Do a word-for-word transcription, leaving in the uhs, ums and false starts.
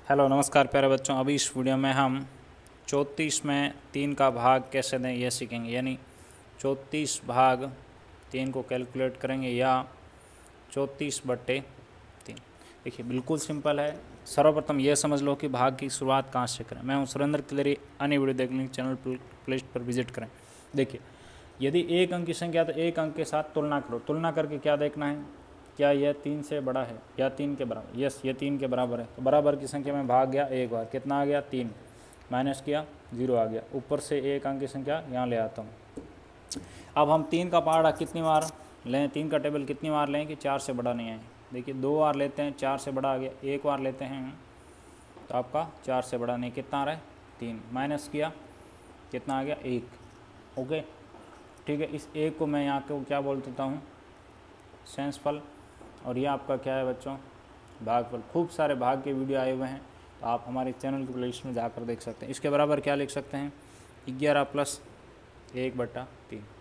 Hello नमस्कार प्यारे बच्चों। अभी इस वीडियो में हम चौंतीस में तीन का भाग कैसे दें यह सीखेंगे। यानी चौंतीस भाग तीन को कैलकुलेट करेंगे या चौंतीस बट्टे तीन। देखिए बिल्कुल सिंपल है। सर्वप्रथम यह समझ लो कि भाग की शुरुआत कहाँ से करें। मैं हूँ सुरेंद्र क्लेरी। अन्य वीडियो देखने के चैनल प्ले लिस्ट पर विजिट करें। देखिए यदि एक अंक की संख्या तो एक अंक के साथ तुलना करो। तुलना करके क्या देखना है, क्या यह तीन से बड़ा है या तीन के बराबर। यस, ये तीन के बराबर है। तो बराबर की संख्या में भाग गया एक बार, कितना आ गया तीन, माइनस किया जीरो आ गया। ऊपर से एक अंक की संख्या यहाँ ले आता हूँ। अब हम तीन का पहाड़ा कितनी बार लें, तीन का टेबल कितनी बार लें कि चार से बड़ा नहीं आए। देखिए दो बार लेते हैं, चार से बड़ा आ गया। एक बार लेते हैं तो आपका चार से बड़ा नहीं, कितना आ रहा है तीन, माइनस किया कितना आ गया एक। ओके ठीक है, इस एक को मैं यहाँ को क्या बोल देता हूँ, सेंसफल। और ये आपका क्या है बच्चों, भागफल। खूब सारे भाग के वीडियो आए हुए हैं, तो आप हमारे चैनल की प्लेलिस्ट में जाकर देख सकते हैं। इसके बराबर क्या लिख सकते हैं, ग्यारह प्लस एक बट्टा तीन।